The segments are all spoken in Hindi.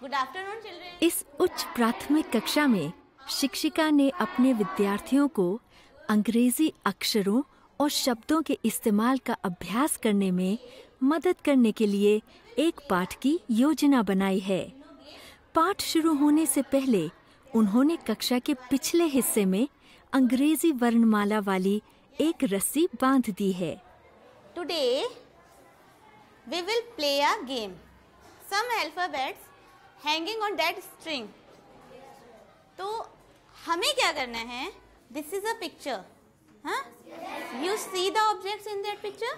Good afternoon children. इस उच्च प्राथमिक कक्षा में शिक्षिका ने अपने विद्यार्थियों को अंग्रेजी अक्षरों और शब्दों के इस्तेमाल का अभ्यास करने में मदद करने के लिए एक पाठ की योजना बनाई है। पाठ शुरू होने से पहले उन्होंने कक्षा के पिछले हिस्से में अंग्रेजी वर्णमाला वाली एक रस्सी बांध दी है। Today we will play a game. Some alphabets hanging on that string. तो हमें क्या करना है? This is a picture. हाँ, you see the objects in that picture.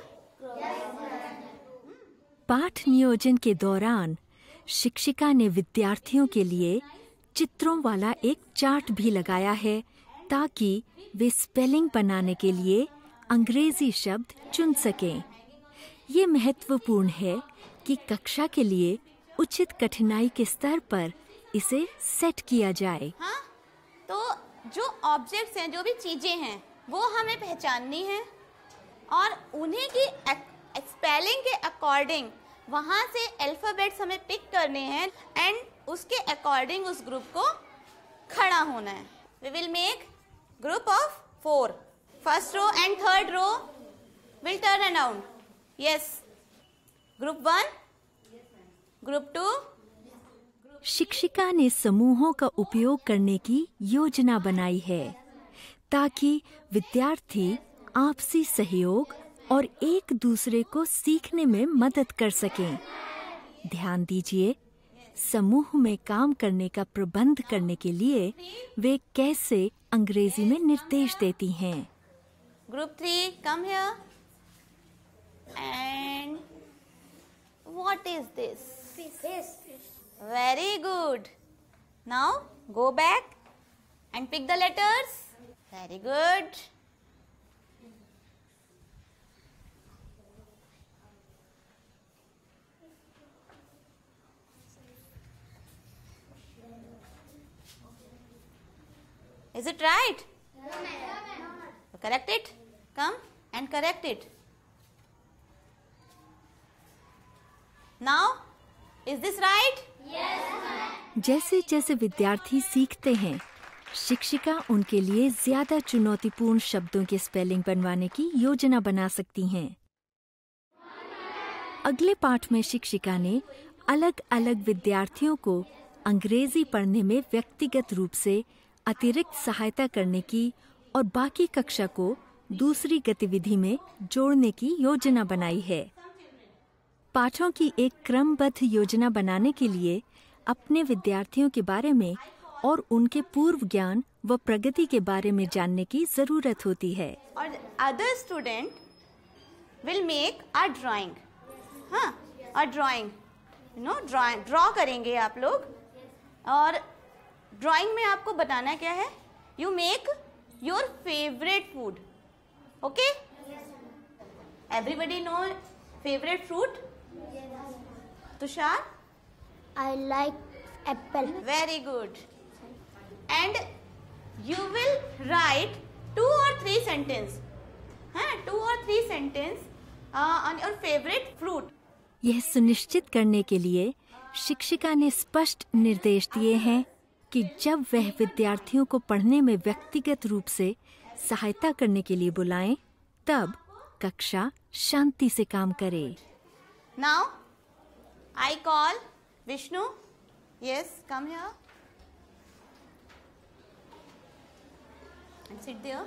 पाठ नियोजन के दौरान शिक्षिका ने विद्यार्थियों के लिए चित्रों वाला एक चार्ट भी लगाया है ताकि वे स्पेलिंग बनाने के लिए अंग्रेजी शब्द चुन सकें। ये महत्वपूर्ण है कि कक्षा के लिए उचित कठिनाई के स्तर पर इसे सेट किया जाए। हाँ, तो जो ऑब्जेक्ट्स हैं, जो भी चीजें हैं, वो हमें पहचाननी है और उन्हीं की स्पेलिंग के अकॉर्डिंग वहां से अल्फाबेट्स हमें पिक करने हैं एंड उसके अकॉर्डिंग उस ग्रुप को खड़ा होना है। We will make group of 4। First row and third row will turn around. Yes, group 1, group 2। शिक्षिका ने समूहों का उपयोग करने की योजना बनाई है ताकि विद्यार्थी आपसी सहयोग और एक दूसरे को सीखने में मदद कर सकें। ध्यान दीजिए, समूह में काम करने का प्रबंध करने के लिए वे कैसे अंग्रेजी में निर्देश देती हैं। Group 3, come here. And what is this? Fish. Very good. Now go back and pick the letters. Very good. Is it right? No, ma'am. Correct it. Come and correct it. Now, is this right? Yes, ma'am. जैसे जैसे विद्यार्थी सीखते हैं, शिक्षिका उनके लिए ज्यादा चुनौतीपूर्ण शब्दों के स्पेलिंग बनवाने की योजना बना सकती हैं। अगले पाठ में शिक्षिका ने अलग अलग विद्यार्थियों को अंग्रेजी पढ़ने में व्यक्तिगत रूप से अतिरिक्त सहायता करने की और बाकी कक्षा को दूसरी गतिविधि में जोड़ने की योजना बनाई है। पाठों की एक क्रमबद्ध योजना बनाने के लिए अपने विद्यार्थियों के बारे में और उनके पूर्व ज्ञान व प्रगति के बारे में जानने की जरूरत होती है। और other student will make a drawing. हाँ, अ ड्राइंग, ड्रॉ करेंगे आप लोग। और ड्राइंग में आपको बताना क्या है? You make your favourite food. Okay? Everybody no favourite fruit? Tushar? I like apple. Very good. And you will write 2 or 3 sentences. 2 or 3 sentences on your favorite fruit. यह सुनिश्चित करने के लिए शिक्षिका ने स्पष्ट निर्देश दिए हैं कि जब वह विद्यार्थियों को पढ़ने में व्यक्तिगत रूप से सहायता करने के लिए बुलाएं, तब कक्षा शांति से काम करे। Now, I call Vishnu. Yes, come here. And sit there.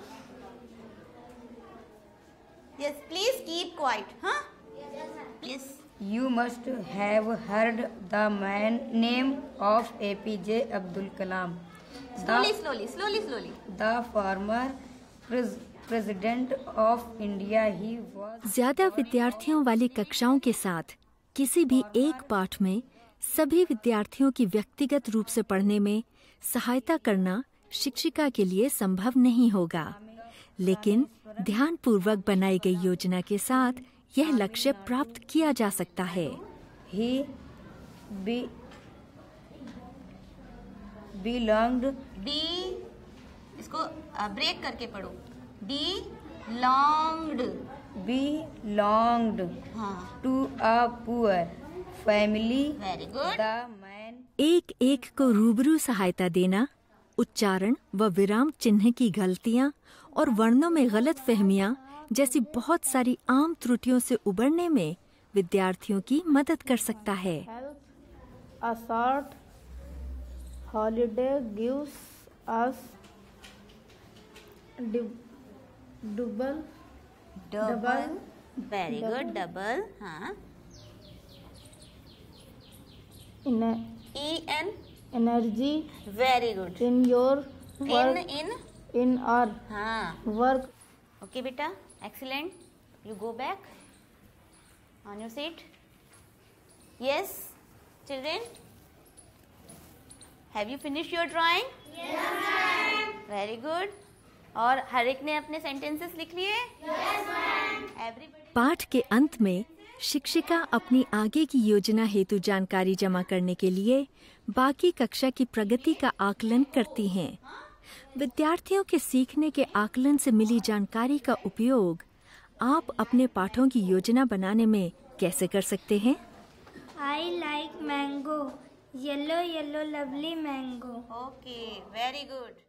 Yes, please keep quiet. Huh? Yes, please. You must have heard the name of APJ Abdul Kalam. Slowly. The former president of India. He was. ज्यादा विद्यार्थियों वाली कक्षाओं के साथ किसी भी एक पाठ में सभी विद्यार्थियों की व्यक्तिगत रूप से पढ़ने में सहायता करना शिक्षिका के लिए संभव नहीं होगा, लेकिन ध्यानपूर्वक बनाई गई योजना के साथ यह लक्ष्य प्राप्त किया जा सकता है। belonged. इसको ब्रेक करके पढ़ो। belonged to a poor family. Very good. The man एक एक को रूबरू सहायता देना, उच्चारण व विराम चिन्ह की गलतियां और वर्णों में गलत फहमियां जैसी बहुत सारी आम त्रुटियों से उबरने में विद्यार्थियों की मदद कर सकता है। A short holiday gives us double. Very good, double. हाँ, energy very good. in your work, in our हाँ, work. ओके बेटा, excellent. You go back on your seat. Yes children, have you finish your drawing? Yes ma'am. Very good. और हर एक ने अपने सेंटेंसेस लिख लिए? Yes ma'am. एवरीबॉडी। पाठ के अंत में शिक्षिका अपनी आगे की योजना हेतु जानकारी जमा करने के लिए बाकी कक्षा की प्रगति का आकलन करती हैं। विद्यार्थियों के सीखने के आकलन से मिली जानकारी का उपयोग आप अपने पाठों की योजना बनाने में कैसे कर सकते हैं? I like mango. Yellow, yellow, lovely mango. Okay, very good.